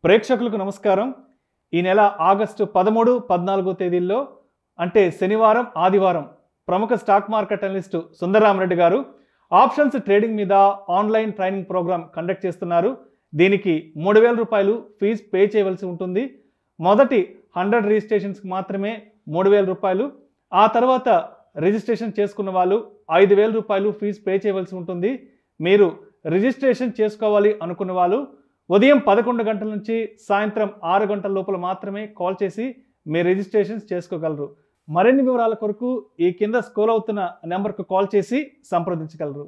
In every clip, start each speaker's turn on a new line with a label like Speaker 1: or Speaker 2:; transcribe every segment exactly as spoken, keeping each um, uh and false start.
Speaker 1: ప్రేక్షకులకు నమస్కారం. ఈ నెల ఆగస్టు పదమూడు పద్నాలుగో తేదీల్లో అంటే శనివారం ఆదివారం ప్రముఖ stock market analyst Sundara Rami Reddy గారు ఆప్షన్స్ ట్రేడింగ్ మీద ఆన్లైన్ ట్రైనింగ్ ప్రోగ్రామ్ కండక్ట్ చేస్తున్నారు. దీనికి మూడు వేల రూపాయలు ఫీజు పే చేయవలసి ఉంటుంది. మొదటి హండ్రెడ్ రిజిస్ట్రేషన్స్కి మాత్రమే మూడు వేల రూపాయలు, ఆ తర్వాత రిజిస్ట్రేషన్ చేసుకున్న వాళ్ళు ఐదు వేల రూపాయలు ఫీజు పే చేయవలసి ఉంటుంది. మీరు రిజిస్ట్రేషన్ చేసుకోవాలి అనుకున్న వాళ్ళు ఉదయం పదకొండు గంటల నుంచి సాయంత్రం ఆరు గంటల లోపల మాత్రమే కాల్ చేసి మీ రిజిస్ట్రేషన్స్ చేసుకోగలరు. మరిన్ని వివరాల కొరకు ఈ కింద స్క్రోల్ అవుతున్న నెంబర్కు కాల్ చేసి సంప్రదించగలరు.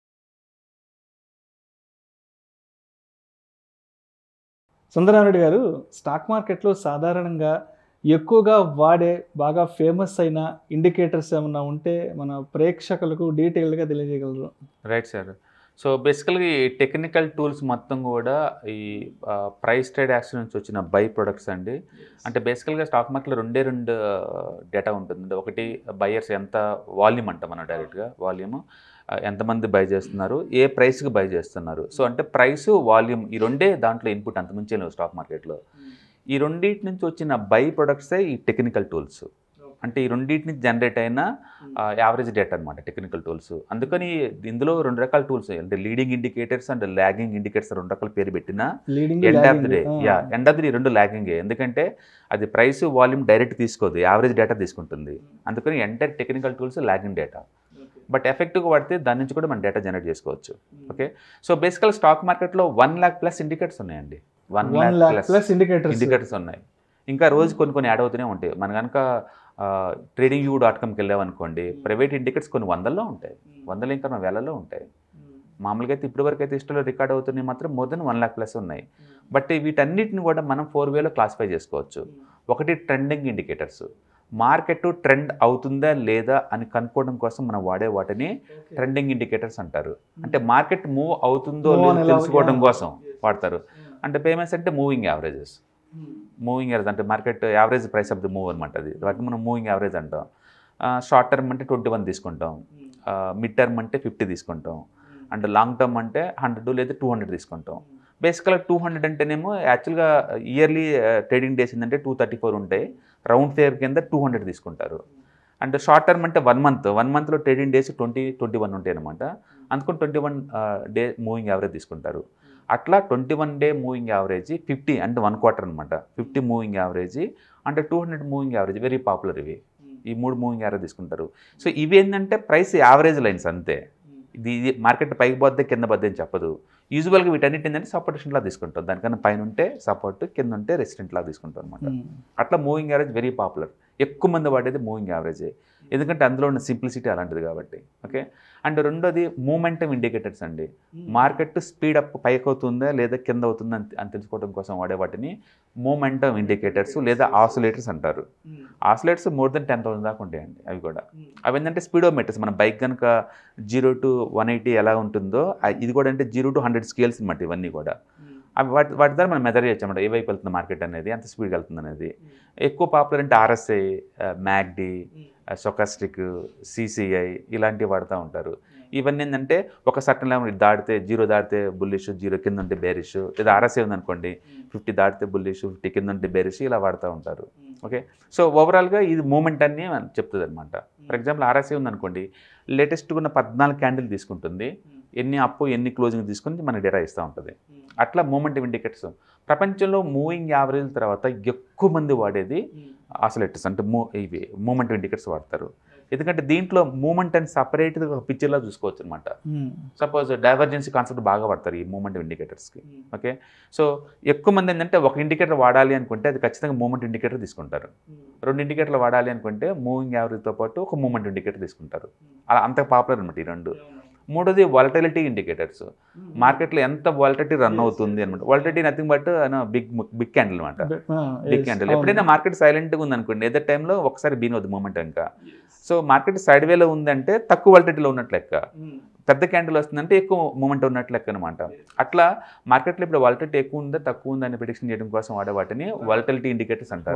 Speaker 1: సుందరారెడ్డి గారు, స్టాక్ మార్కెట్లో సాధారణంగా ఎక్కువగా వాడే బాగా ఫేమస్ అయిన ఇండికేటర్స్ ఏమన్నా ఉంటే మన ప్రేక్షకులకు డీటెయిల్గా తెలియజేయగలరు?
Speaker 2: Right sir. సో బేసికల్గా ఈ టెక్నికల్ టూల్స్ మొత్తం కూడా ఈ ప్రైస్ ట్రేడ్ యాక్షన్ నుంచి వచ్చిన బై ప్రొడక్ట్స్ అండి. అంటే బేసికల్గా స్టాక్ మార్కెట్లో రెండే రెండు డేటా ఉంటుంది. ఒకటి బయర్స్ ఎంత వాల్యూమ్ అంటాం మనం డైరెక్ట్గా, వాల్యూమ్ ఎంతమంది బై చేస్తున్నారు, ఏ ప్రైస్కి బై చేస్తున్నారు. సో అంటే ప్రైస్ వాల్యూమ్ ఈ రెండే దాంట్లో ఇన్పుట్, అంత మించి లేవు స్టాక్ మార్కెట్లో. ఈ రెండింటి నుంచి వచ్చిన బై ప్రొడక్ట్సే ఈ టెక్నికల్ టూల్స్. అంటే ఈ రెండింటి నుంచి జనరేట్ అయిన యావరేజ్ డేటా అనమాట టెక్నికల్ టూల్స్. అందుకని ఇందులో రెండు రకాల టూల్స్, అంటే leading indicators and lagging indicators రెండు రకాల పేరు పెట్టిన ఎండ్ ఆఫ్ ది డే యా ఎండ్ ఆఫ్ ది డే రెండు లాగింగే. ఎందుకంటే అది ప్రైస్ వాల్యూమ్ డైరెక్ట్ తీసుకోదు, యావరేజ్ డేటా తీసుకుంటుంది. అందుకని entire technical tools lagging data. But ఎఫెక్టివ్గా పడితే దాని నుంచి కూడా మనం డేటా జనరేట్ చేసుకోవచ్చు. ఓకే, సో బేసికల్ స్టాక్ మార్కెట్లో వన్ ల్యాక్ ప్లస్ ఇండికేటర్స్ ఉన్నాయండి. వన్ ల్యాక్ ప్లస్ ఇండికేటర్స్ ఉన్నాయి. ఇంకా రోజు కొన్ని కొన్ని యాడ్ అవుతూనే ఉంటాయి. మన కనుక ట్రేడింగ్ యూ డాట్ కామ్కి వెళ్ళామనుకోండి, ప్రైవేట్ ఇండికేటర్స్ కొన్ని వందల్లో ఉంటాయి, వందలు ఇంకా వేలలో ఉంటాయి. మామూలుగా అయితే ఇప్పటి వరకు అయితే హిస్టరీలో రికార్డ్ అవుతున్నాయి మాత్రం more than one lakh plus ఉన్నాయి. బట్ వీటన్నిటిని కూడా మనం ఫోర్ వేలో క్లాసిఫై చేసుకోవచ్చు. ఒకటి ట్రెండింగ్ ఇండికేటర్స్, మార్కెట్ ట్రెండ్ అవుతుందా లేదా అని కనుక్కోవడం కోసం మనం వాడే వాటిని ట్రెండింగ్ ఇండికేటర్స్ అంటారు. అంటే మార్కెట్ మూవ్ అవుతుందో లేదో తెలుసుకోవడం కోసం వాడతారు. అంటే పేమెంట్స్ అంటే మూవింగ్ యావరేజెస్, మూవింగ్ యావరేజ్ అంటే market average price of the move అనమాట. అది వాటిని మనం మూవింగ్ యావరేజ్ అంటాం. షార్ట్ టర్మ్ అంటే ట్వంటీ వన్ తీసుకుంటాం, మిడ్ టర్మ్ అంటే ఫిఫ్టీ తీసుకుంటాం, అండ్ లాంగ్ టర్మ్ అంటే హండ్రెడ్ లేదా టూ హండ్రెడ్ తీసుకుంటాం. బేసికల్గా టూ హండ్రెడ్ అంటేనేమో యాక్చువల్గా ఇయర్లీ ట్రేడింగ్ డేస్ ఏంటంటే టూ థర్టీ ఫోర్ ఉంటాయి, రౌండ్ ఫేర్ కింద టూ హండ్రెడ్ తీసుకుంటారు. అండ్ షార్ట్ టర్మ్ అంటే వన్ మంత్ వన్ మంత్లో trading days twenty twenty one ఉంటాయి అనమాట. అందుకని twenty one day moving average తీసుకుంటారు. అట్లా twenty one day moving average, fifty అంటే వన్ క్వార్టర్ అనమాట, ఫిఫ్టీ మూవింగ్ యావరేజ్ అంటే two hundred moving average very popular. ఇవి ఈ మూడు మూవింగ్ యావరేజ్ తీసుకుంటారు. సో ఇవి ఏంటంటే ప్రైస్ యావరేజ్ లైన్స్ అంతే. ఇది ఇది మార్కెట్ పైకి పోద్దే కింద పోద్దే అని చెప్పదు. యూజువల్గా వీటన్నిటి ఏంటంటే సపోర్టేషన్లా తీసుకుంటాం. దానికన్నా పైన ఉంటే సపోర్ట్, కింద ఉంటే రెసిస్టెంట్లా తీసుకుంటాం అనమాట. అట్లా మూవింగ్ యావరేజ్ వెరీ పాపులర్. ఎక్కువ మంది వాడేది మూవింగ్ యావరేజే, ఎందుకంటే అందులో ఉన్న సింప్లిసిటీ అలాంటిది కాబట్టి. ఓకే, అండ్ రెండోది మూమెంటం ఇండికేటర్స్ అండి. మార్కెట్ స్పీడప్ పైకి అవుతుందా లేదా కింద అవుతుందా అని తెలుసుకోవడం కోసం వాడే వాటిని మూమెంటం ఇండికేటర్స్ లేదా ఆసిలేటర్స్ అంటారు. Oscillators more than ten thousand దాకా ఉంటాయండి. అవి కూడా అవి ఏంటంటే స్పీడోమీటర్స్. మన బైక్ కనుక జీరో టు వన్ ఎయిటీ ఎలా ఉంటుందో ఇది కూడా అంటే జీరో టు హండ్రెడ్ స్కేల్స్ అనమాట. ఇవన్నీ కూడా అవి వాటి వాటి ద్వారా మనం మెజర్ చేయొచ్చు అనమాట, ఏ వైపు వెళ్తుంది మార్కెట్ అనేది, ఎంత స్పీడ్గా వెళ్తుంది అనేది. ఎక్కువ పాపులర్ అంటే ఆర్ఎస్ఐ, మ్యాక్డీ, స్టొకాస్టిక్, సిసిఐ ఇలాంటివి వాడుతూ ఉంటారు. ఇవన్నీ ఏంటంటే ఒక సర్టన్ లెవెల్ దాటితే జీరో దాటితే బుల్లిష్, జీరో కింద ఉంటే బేరిష్, లేదా ఆర్ఎస్ఐ ఉందనుకోండి ఫిఫ్టీ దాటితే బుల్లిష్, ఫిఫ్టీ కింద ఉంటే బేరిష్, ఇలా వాడుతూ ఉంటారు. ఓకే, సో ఓవరాల్గా ఇది మూమెంట్ అని చెప్తుంది అనమాట. ఫర్ ఎగ్జాంపుల్ ఆర్ఎస్ఐ ఉందనుకోండి, లేటెస్ట్గా ఉన్న పద్నాలుగు క్యాండిల్ తీసుకుంటుంది, ఎన్ని అప్పు ఎన్ని క్లోజింగ్ తీసుకుని మనకి డేటా ఇస్తూ ఉంటుంది. అట్లా మూమెంట్ ఇండికేటర్స్. ప్రపంచంలో మూవింగ్ యావరేజ్ తర్వాత ఎక్కువ మంది వాడేది ఆసిలేటర్స్, అంటే మూ ఇవి మూమెంట్ ఇండికేటర్స్ వాడతారు. ఎందుకంటే దీంట్లో మూమెంట్ అని సపరేట్గా ఒక పిక్చర్లా చూసుకోవచ్చు అనమాట. సపోజ్ డైవర్జెన్సీ కాన్సెప్ట్ బాగా వాడతారు ఈ మూమెంట్ ఇండికేటర్స్కి. ఓకే, సో ఎక్కువ మంది ఏంటంటే ఒక ఇండికేటర్ వాడాలి అనుకుంటే అది ఖచ్చితంగా మూమెంట్ ఇండికేటర్ తీసుకుంటారు. రెండు ఇండికేటర్లు వాడాలి అనుకుంటే మూవింగ్ యావరేజ్తో పాటు ఒక మూమెంట్ ఇండికేటర్ తీసుకుంటారు. అలా అంత పాపులర్ అనమాట ఈ రెండు. మూడోది వాలటిలిటీ ఇండికేటర్స్. మార్కెట్లో ఎంత వాలటిలిటీ రన్ అవుతుంది అనమాట. Volatility nothing but big big candle అనమాట. బిగ్ క్యాండిల్ ఎప్పుడైనా మార్కెట్ సైలెంట్గా ఉందనుకోండి, ఏదో టైంలో ఒకసారి బీన్ అవుతుంది మూమెంట్ ఇంకా. సో మార్కెట్ సైడ్ వేలో ఉందంటే తక్కువ వాలటిలిటీలో ఉన్నట్లు లెక్క, పెద్ద క్యాండిల్ వస్తుందంటే ఎక్కువ మూమెంట్ ఉన్నట్లు లెక్క అనమాట. అట్లా మార్కెట్లో ఇప్పుడు వాలటిలిటీ ఎక్కువ ఉందా తక్కువ ఉందా అని ప్రిడిక్షన్ చేయడం కోసం వాడే వాటిని వాలటిలిటీ ఇండికేటర్స్ అంటారు.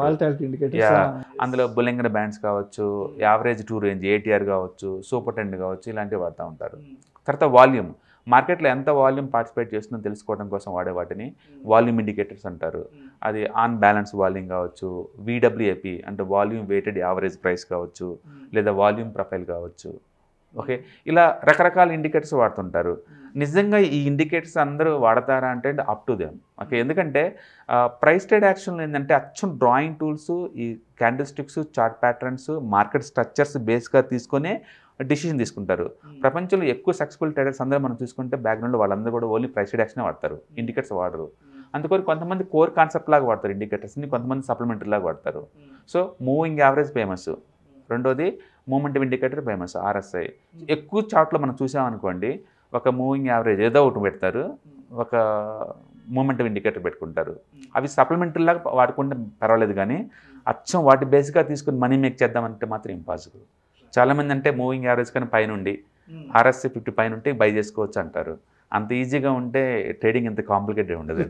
Speaker 2: అందులో బులింగర్ బ్యాండ్స్ కావచ్చు, యావరేజ్ టూ రేంజ్, ఏటీఆర్ కావచ్చు, సూపర్ టెండ్ కావచ్చు, ఇలాంటివి వాడుతూ ఉంటారు. తర్వాత వాల్యూమ్ మార్కెట్లో ఎంత వాల్యూమ్ పార్టిసిపేట్ చేస్తుందో తెలుసుకోవడం కోసం వాడే వాటిని వాల్యూమ్ ఇండికేటర్స్ అంటారు. అది ఆన్ బ్యాలెన్స్ వాల్యూమ్ కావచ్చు, విడబ్ల్యూఏపి అంటే వాల్యూమ్ వెయిటెడ్ యావరేజ్ ప్రైస్ కావచ్చు, లేదా వాల్యూమ్ ప్రొఫైల్ కావచ్చు. ఓకే, ఇలా రకరకాల ఇండికేటర్స్ వాడుతుంటారు. నిజంగా ఈ ఇండికేటర్స్ అందరూ వాడతారా అంటే అప్ టు దెమ్. ఓకే, ఎందుకంటే ప్రైస్ ట్రేడ్ యాక్షన్లో ఏంటంటే అచ్చం డ్రాయింగ్ టూల్స్, ఈ candle sticks, chart patterns, market structures బేస్గా తీసుకునే డిసిషన్ తీసుకుంటారు. ప్రపంచంలో ఎక్కువ సక్సెస్ఫుల్ ట్రేడర్స్ అందరూ మనం చూసుకుంటే బ్యాక్గ్రౌండ్లో వాళ్ళందరూ కూడా ఓన్లీ ప్రైస్ ట్రేడ్ యాక్షన్ వాడతారు, ఇండికేటర్స్ వాడరు. అందుకని కొంతమంది కోర్ కాన్సెప్ట్ లాగా వాడతారు ఇండికేటర్స్ని, కొంతమంది సప్లిమెంటరీ లాగా వాడతారు. సో మూవింగ్ యావరేజ్ ఫేమస్, రెండోది మూమెంటం ఇండికేటర్ ఫేమస్ ఆర్ఎస్ఐ. ఎక్కువ చార్ట్లో మనం చూసామనుకోండి, ఒక మూవింగ్ యావరేజ్ ఏదో ఒకటి పెడతారు, ఒక మూమెంటం ఇండికేటర్ పెట్టుకుంటారు. అవి సప్లిమెంటరీ లాగా వాడుకుంటే పర్వాలేదు, కానీ అచ్చం వాటి బేస్గా తీసుకుని మనీ మేక్ చేద్దామంటే మాత్రం ఇంపాసిబుల్. చాలామంది అంటే మూవింగ్ యావరేజ్ కానీ పైన ఉండి ఆర్ఎస్ఐ ఫిఫ్టీ పైన ఉంటే బై చేసుకోవచ్చు అంటారు. అంత ఈజీగా ఉంటే ట్రేడింగ్ ఎంత కాంప్లికేటెడ్ ఉండదు.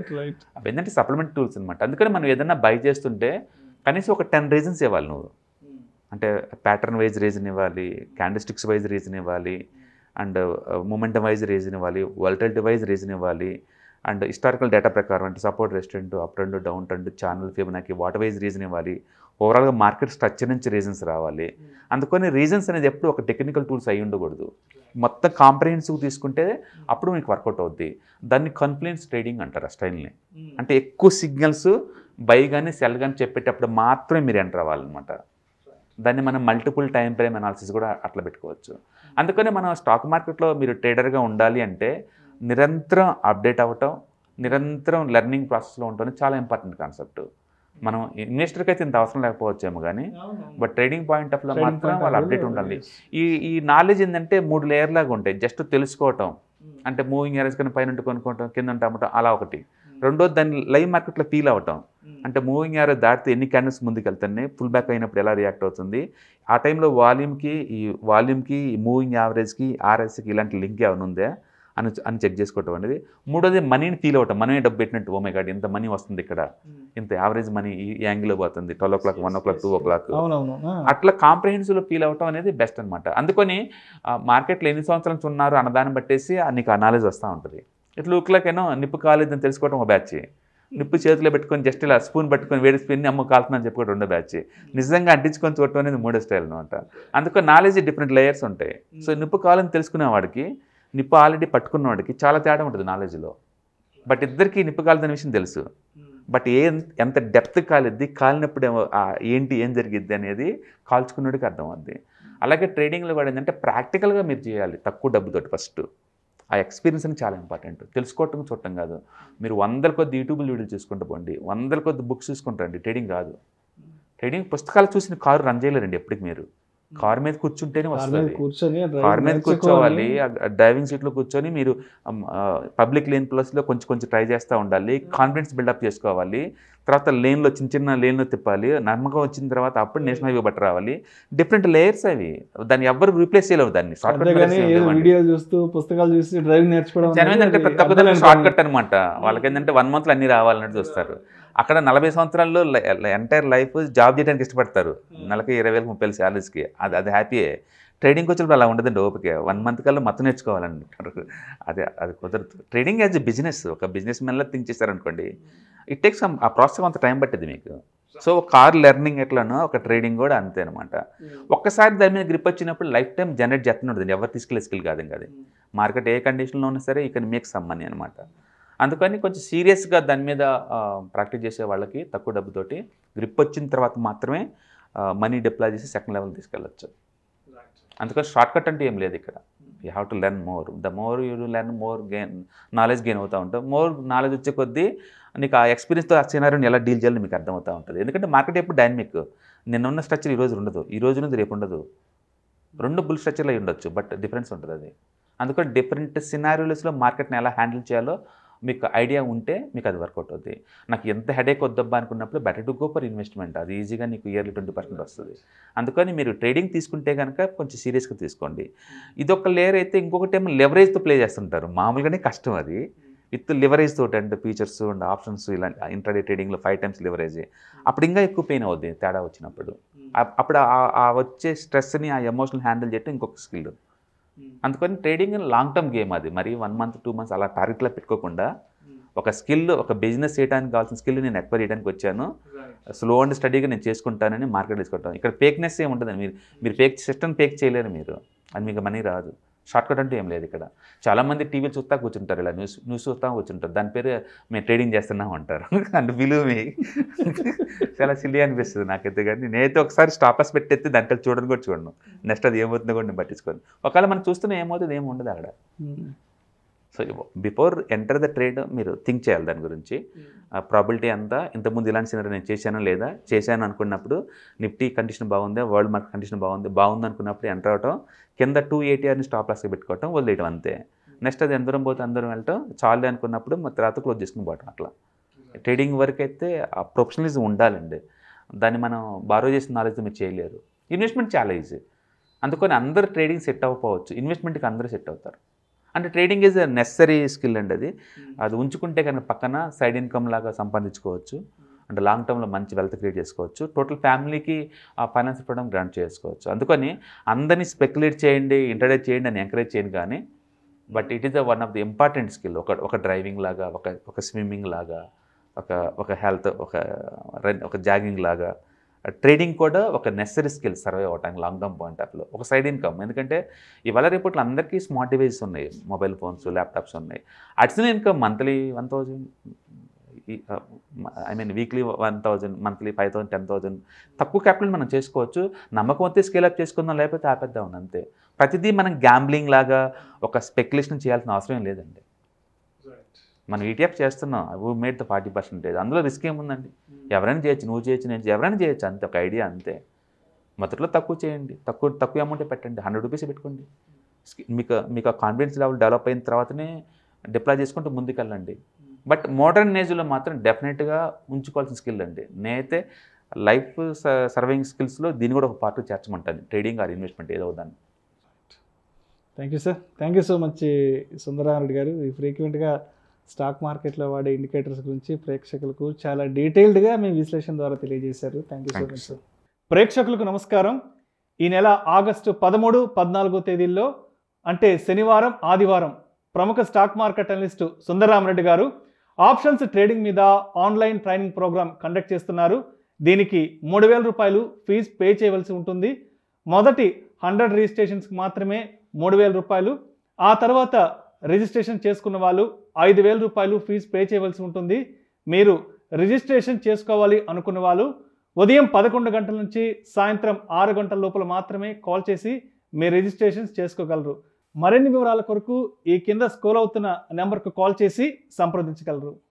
Speaker 2: అవి ఏంటంటే సప్లిమెంట్ టూల్స్ అనమాట. అందుకని మనం ఏదైనా బై చేస్తుంటే కనీసం ఒక టెన్ రీజన్స్ ఇవ్వాలి నువ్వు. అంటే ప్యాటర్న్ వైజ్ రీజన్ ఇవ్వాలి, క్యాండిల్స్టిక్స్ వైజ్ రీజన్ ఇవ్వాలి, అండ్ మూమెంటం వైజ్ రీజన్ ఇవ్వాలి, వాలటిలిటీ వైజ్ రీజన్ ఇవ్వాలి, అండ్ హిస్టారికల్ డేటా ప్రకారం అంటే support resistant, up trend, down trend, channel, Fibonacci what wise reason ఇవ్వాలి, ఓవరాల్గా మార్కెట్ స్ట్రక్చర్ నుంచి రీజన్స్ రావాలి. అందుకని రీజన్స్ అనేది ఎప్పుడు ఒక టెక్నికల్ టూల్స్ అయి ఉండకూడదు, మొత్తం కాంప్రహెన్సివ్ తీసుకుంటే అప్పుడు మీకు వర్కౌట్ అవుద్ది. దాన్ని కన్ఫ్లుయెన్స్ ట్రేడింగ్ అంటారు ఆ స్టైల్ని. అంటే ఎక్కువ సిగ్నల్స్ బై కానీ సెల్ కానీ చెప్పేటప్పుడు మాత్రమే మీరు ఎంటర్ అవ్వాలన్నమాట. దాన్ని మనం మల్టిపుల్ టైం ఫ్రేమ్ అనాలిసిస్ కూడా అట్లా పెట్టుకోవచ్చు. అందుకని మనం స్టాక్ మార్కెట్లో మీరు ట్రేడర్గా ఉండాలి అంటే నిరంతరం అప్డేట్ అవ్వటం, నిరంతరం లెర్నింగ్ ప్రాసెస్లో ఉండటం చాలా ఇంపార్టెంట్ కాన్సెప్ట్. మనం ఇన్వెస్టర్కి అయితే ఇంత అవసరం లేకపోవచ్చేమో, కానీ బట్ ట్రేడింగ్ పాయింట్ ఆఫ్లో మాత్రం వాళ్ళు అప్డేట్ ఉండాలి. ఈ ఈ నాలెడ్జ్ ఏంటంటే మూడు లేయర్ లాగా ఉంటాయి. జస్ట్ తెలుసుకోవటం అంటే మూవింగ్ యావరేజ్ కానీ పైన కొనుక్కోవటం, కింద అమ్మటం, అలా ఒకటి. రెండోది దాన్ని లైవ్ మార్కెట్లో ఫీల్ అవ్వటం, అంటే మూవింగ్ యావరేజ్ దాటితే ఎన్ని క్యాండిల్స్ ముందుకు వెళ్తున్నాయి, ఫుల్ బ్యాక్ అయినప్పుడు ఎలా రియాక్ట్ అవుతుంది, ఆ టైంలో వాల్యూమ్కి ఈ వాల్యూమ్కి మూవింగ్ యావరేజ్కి ఆర్ఎస్కి ఇలాంటి లింక్ ఏమైనా ఉందా అని అని చెక్ చేసుకోవటం అనేది. మూడోది మనీని ఫీల్ అవ్వటం, మనమే డబ్బు పెట్టినట్టు, ఓ మై గాడ్ ఇంత మనీ వస్తుంది ఇక్కడ, ఇంత యావరేజ్ మనీ ఈ యాంగిల్లో పోతుంది, twelve o'clock, one o'clock, two o'clock, అట్లా కాంప్రహెన్సివ్లో ఫీల్ అవ్వటం అనేది బెస్ట్ అనమాట. అందుకని మార్కెట్లో ఎన్ని సంవత్సరాలు ఉన్నారు అన్నదాన్ని బట్టేసి నీకు ఆ నాలెడ్జ్ వస్తూ ఉంటుంది. ఇట్లా ఊక్లకేనో నిప్పు కాలేదని తెలుసుకోవడం ఒక బ్యాచ్, నిప్పు చేతిలో పెట్టుకొని జస్ట్ ఇలా స్పూన్ పట్టుకొని వేడి స్పూన్ని అమ్మ కాలుతుందని చెప్పుకోవడం రెండో బ్యాచ్, నిజంగా అంటించుకొని చూడటం అనేది మూడో స్టైల్ అనమాట. అందుకని నాలెడ్జ్ డిఫరెంట్ లేయర్స్ ఉంటాయి. సో నిప్పు కాలని తెలుసుకునేవాడికి, నిప్పు ఆల్రెడీ పట్టుకున్నవాడికి చాలా తేడా ఉంటుంది నాలెడ్జ్లో. బట్ ఇద్దరికి నిప్పు కాలుతున్న విషయం తెలుసు, బట్ ఏ ఎంత డెప్త్ కాలిద్ది, కాలినప్పుడు ఏంటి ఏం జరిగిద్ది అనేది కాల్చుకున్నడికి అర్థం అవుద్ది. అలాగే ట్రేడింగ్లో కూడా ఏంటంటే ప్రాక్టికల్గా మీరు చేయాలి తక్కువ డబ్బుతోటి. ఫస్ట్ ఆ ఎక్స్పీరియన్స్ అని చాలా ఇంపార్టెంట్. తెలుసుకోవటం చూడటం కాదు. మీరు వందల కొద్ది యూట్యూబ్ వీడియోలు చూసుకుంటూ పోండి, వందల కొద్ది బుక్స్ చూసుకుంటారండి. ట్రేడింగ్ కాదు. ట్రేడింగ్ పుస్తకాలు చూసిన కారు రన్ చేయలేరండి ఎప్పటికి. మీరు కారు మీద కూర్చుంటేనే వస్తుంది, కారు మీద కూర్చోవాలి, డ్రైవింగ్ సీట్లో కూర్చొని మీరు పబ్లిక్ లేన్ ప్లస్లో కొంచెం కొంచెం ట్రై చేస్తూ ఉండాలి, కాన్ఫిడెన్స్ బిల్డప్ చేసుకోవాలి, తర్వాత లేన్లో చిన్న చిన్న లేన్లో తిప్పాలి, నమ్మకం వచ్చిన తర్వాత అప్పుడు నేషనల్ హైవే బట్టి రావాలి. డిఫరెంట్ లేయర్స్ అవి, దాన్ని ఎవరు రీప్లేస్ చేయలేవు. దాన్ని షార్ట్ కట్ ఏంటంటే ప్రతి ఒక్కరు షార్ట్ కట్ అనమాట. వాళ్ళకి ఏంటంటే వన్ మంత్లో అన్ని రావాలన్నట్టు చూస్తారు. అక్కడ నలభై సంవత్సరాల్లో ఎంటైర్ లైఫ్ జాబ్ చేయడానికి ఇష్టపడతారు, నెలకి ఇరవై వేలకు ముప్పై వేలు శాలరీస్కి. అది అది హ్యాపీయే. ట్రేడింగ్కి వచ్చినప్పుడు అలా ఉండదండి ఓపిక. వన్ మంత్ కల్లా మొత్తం నేర్చుకోవాలంటారు. అదే అది కుదరదు. ట్రేడింగ్ యాజ్ ఎ బిజినెస్, ఒక బిజినెస్ మెన్లా థింక్ చేశారనుకోండి, ఇట్ టేక్స్ ఆ ప్రాసెస్ కొంత టైం పట్టింది మీకు. సో కార్ లెర్నింగ్ ఎట్లానో ఒక ట్రేడింగ్ కూడా అంతే అనమాట. ఒక్కసారి దాని మీద గ్రిప్ వచ్చినప్పుడు లైఫ్ టైం జనరేట్ చేస్తూనే ఉంటుంది. ఎవరు తీసుకెళ్ళే స్కిల్ కాదు ఇంకా అది. మార్కెట్ ఏ కండిషన్లో ఉన్నా సరే ఇక్కడ మేక్ సమ్ మనీ అనమాట. అందుకని కొంచెం సీరియస్గా దాని మీద ప్రాక్టీస్ చేసే వాళ్ళకి తక్కువ డబ్బుతోటి గ్రిప్ వచ్చిన తర్వాత మాత్రమే మనీ డిప్లాయ్ చేసి సెకండ్ లెవెల్ తీసుకెళ్ళచ్చు. అందుకని షార్ట్ కట్ అంటే ఏం లేదు ఇక్కడ. You have to learn more. The more you learn more gain knowledge gain అవుతూ ఉంటాం. మోర్ నాలెడ్జ్ వచ్చే కొద్దీ నీకు ఆ ఎక్స్పీరియన్స్తో ఆ సినారియోని ఎలా డీల్ చేయాలని మీకు అర్థమవుతూ ఉంటుంది. ఎందుకంటే మార్కెట్ ఎప్పుడు డైనమిక్. నిన్న ఉన్న స్ట్రక్చర్ ఈరోజు ఉండదు, ఈ రోజు నుండి రేపు ఉండదు. రెండు బుల్ స్ట్రక్చర్లు అయి ఉండొచ్చు, బట్ డిఫరెన్స్ ఉంటుంది అది. అందుకని డిఫరెంట్ సినారియోస్లో మార్కెట్ని ఎలా హ్యాండిల్ చేయాలో మీకు ఐడియా ఉంటే మీకు అది వర్కౌట్ అవుతుంది. నాకు ఎంత హెడేక్ వద్దబ్బా అనుకున్నప్పుడు better to go for investment. అది ఈజీగా నీకు ఇయర్లీ ట్వంటీ పర్సెంట్ వస్తుంది. అందుకని మీరు ట్రేడింగ్ తీసుకుంటే కనుక కొంచెం సీరియస్గా తీసుకోండి. ఇదొక లేయర్ అయితే ఇంకొకటి ఏమో లెవరేజ్తో ప్లే చేస్తుంటారు. మామూలుగానే కష్టం అది. విత్ లివరేజ్ తోటి అంటే ఫీచర్స్ అండ్ ఆప్షన్స్ ఇలా ఇంట్రాడే ట్రేడింగ్లో ఫైవ్ టైమ్స్ లివరేజ్. అప్పుడు ఇంకా ఎక్కువ పెయిన్ అవుద్ది తేడా వచ్చినప్పుడు. అప్పుడు ఆ వచ్చే స్ట్రెస్ని, ఆ ఎమోషనల్ హ్యాండిల్ చేయడం ఇంకొక స్కిల్. అందుకని ట్రేడింగ్ లాంగ్ టర్మ్ గేమ్ అది. మరి వన్ మంత్ టూ మంత్స్ అలా టార్గెట్లో పెట్టుకోకుండా ఒక స్కిల్, ఒక బిజినెస్ చేయడానికి కావాల్సిన స్కిల్ నేను ఎక్వైర్ చేయడానికి వచ్చాను, స్లో అండ్ స్టడీగా నేను చేసుకుంటానని మార్కెట్ తీసుకుంటాను. ఇక్కడ ఫేక్నెస్ ఏమి ఉంటుందని మీరు మీరు ఫేక్ సిస్టమ్ ఫేక్ చేయలేరు మీరు, అది మీకు మనీ రాదు. షార్ట్కట్ అంటూ ఏం లేదు ఇక్కడ. చాలామంది టీవీలు చూస్తా కూర్చుంటారు, ఇలా న్యూస్ న్యూస్ చూస్తా కూర్చుంటారు, దాని పేరు మేము ట్రేడింగ్ చేస్తున్నాం అంటారు. అండ్ విలువ మీ చాలా సిల్లీ అనిపిస్తుంది నాకైతే. కానీ నేనైతే ఒకసారి స్టాపర్స్ పెట్టేస్తే దాంట్లో చూడని కూడా చూడను, నెక్స్ట్ అది ఏమవుతుందో కూడా నేను పట్టించుకోను. ఒకవేళ మనం చూస్తున్నా ఏమవుతుంది ఏమి ఉండదు అక్కడ. So before enter the trade మీరు థింక్ చేయాలి దాని గురించి. ప్రాబిలిటీ అంతా ఇంతకుముందు ఇలాంటి సినారీ నేను చేశాను లేదా చేశాను అనుకున్నప్పుడు నిఫ్టీ కండిషన్ బాగుంది, వరల్డ్ మార్కెట్ కండిషన్ బాగుంది బాగుంది అనుకున్నప్పుడు ఎంటర్ అవటం, కింద టూ ఏటీఆర్ని స్టాప్ లాస్గా పెట్టుకోవటం, వదిలేయడం అంతే. నెక్స్ట్ అది అందరం పోతే అందరం వెళ్ళటం, చాలు అనుకున్నప్పుడు మరి తర్వాత క్లోజ్ చేసుకుని పోవటం. అట్లా ట్రేడింగ్ వరకు అయితే ఆ ప్రొఫెషనలిజం ఉండాలండి. దాన్ని మనం బారో చేసిన నాలెడ్జ్ మీరు చేయలేరు. ఇన్వెస్ట్మెంట్ చాలా ఈజీ, అందుకని అందరు ట్రేడింగ్ సెట్ అవ్వకపోవచ్చు, ఇన్వెస్ట్మెంట్కి అందరూ సెట్ అవుతారు. అంటే trading is a necessary skill అండి. అది అది ఉంచుకుంటే కనుక పక్కన సైడ్ ఇన్కమ్ లాగా సంపాదించుకోవచ్చు, అంటే లాంగ్ టర్మ్లో మంచి వెల్త్ క్రియేట్ చేసుకోవచ్చు, టోటల్ ఫ్యామిలీకి ఆ ఫైనాన్స్ ప్రొడక్ట్ గ్రాంట్ చేసుకోవచ్చు. అందుకని అందరినీ స్పెక్యులేట్ చేయండి, ఇంట్రడ్యూస్ చేయండి అని ఎంకరేజ్ చేయను. కానీ but it is the one of the important skill. ఒక ఒక డ్రైవింగ్ లాగా, ఒక ఒక స్విమ్మింగ్ లాగా, ఒక ఒక హెల్త్, ఒక రన్, ఒక జాగింగ్ లాగా ట్రేడింగ్ కూడా ఒక నెసరీ స్కిల్ సర్వే అవ్వటానికి లాంగ్ టర్మ్ పాయింట్ ఆఫ్ లో. ఒక సైడ్ ఇన్కమ్, ఎందుకంటే ఇవాళ రేపట్లో అందరికీ స్మార్ట్ డివైసెస్ ఉన్నాయి, మొబైల్ ఫోన్స్, ల్యాప్టాప్స్ ఉన్నాయి. Additional income monthly one thousand I mean weekly one thousand monthly five thousand ten thousand తక్కువ క్యాపిటల్ మనం చేసుకోవచ్చు. నమ్మకం వస్తే స్కేలప్ చేసుకుందాం, లేకపోతే ఆపేద్దాం అంతే. ప్రతిదీ మనం గ్యాంబ్లింగ్ లాగా ఒక స్పెక్యులేషన్ చేయాల్సిన అవసరం లేదండి. మనం ఈటీఎఫ్ చేస్తున్నాం, we made the forty percentage, అందులో రిస్క్ ఏముందండి? ఎవరైనా చేయొచ్చు, నువ్వు చేయొచ్చు, నేను ఎవరైనా చేయొచ్చు, అంతే. ఒక ఐడియా అంతే. మొదట్లో తక్కువ చేయండి, తక్కువ తక్కువ అమౌంటే పెట్టండి, హండ్రెడ్ రూపీస్ పెట్టుకోండి. మీకు మీకు ఆ కాన్ఫిడెన్స్ లెవెల్ డెవలప్ అయిన తర్వాతనే డిప్లాయ్ చేసుకుంటూ ముందుకెళ్ళండి. బట్ మోడర్న్ ఏజ్లో మాత్రం డెఫినెట్గా ఉంచుకోవాల్సిన స్కిల్ అండి. నేనైతే లైఫ్ సర్వైవింగ్ స్కిల్స్లో దీన్ని కూడా ఒక పార్ట్ చేర్చమంటాను, ట్రేడింగ్ ఆర్ ఇన్వెస్ట్మెంట్ ఏదో దాన్ని.
Speaker 1: Thank you sir, thank you so much Sundara Reddy గారు. ఈ ఫ్రీక్వెంట్గా స్టాక్ మార్కెట్లో వాడే ఇండికేటర్స్ గురించి ప్రేక్షకులకు చాలా డీటెయిల్డ్గా మీ విశ్లేషణ ద్వారా తెలియజేశారు. Thank you so much sir. ప్రేక్షకులకు నమస్కారం. ఈ నెల ఆగస్టు పదమూడు పద్నాలుగో తేదీల్లో అంటే శనివారం ఆదివారం ప్రముఖ stock market analyst Sundara Rami Reddy గారు ఆప్షన్స్ ట్రేడింగ్ మీద ఆన్లైన్ ట్రైనింగ్ ప్రోగ్రామ్ కండక్ట్ చేస్తున్నారు. దీనికి మూడు వేల రూపాయలు ఫీజు పే చేయవలసి ఉంటుంది. మొదటి హండ్రెడ్ రిజిస్ట్రేషన్స్కి మాత్రమే మూడు వేల రూపాయలు, ఆ తర్వాత రిజిస్ట్రేషన్ చేసుకున్న వాళ్ళు ఐదు వేల రూపాయలు ఫీజు పే చేయవలసి ఉంటుంది. మీరు రిజిస్ట్రేషన్ చేసుకోవాలి అనుకున్న వాళ్ళు ఉదయం పదకొండు గంటల నుంచి సాయంత్రం ఆరు గంటల లోపల మాత్రమే కాల్ చేసి మీ రిజిస్ట్రేషన్స్ చేసుకోగలరు. మరిన్ని వివరాల కొరకు ఈ కింద స్క్రోల్ అవుతున్న నెంబర్కు కాల్ చేసి సంప్రదించగలరు.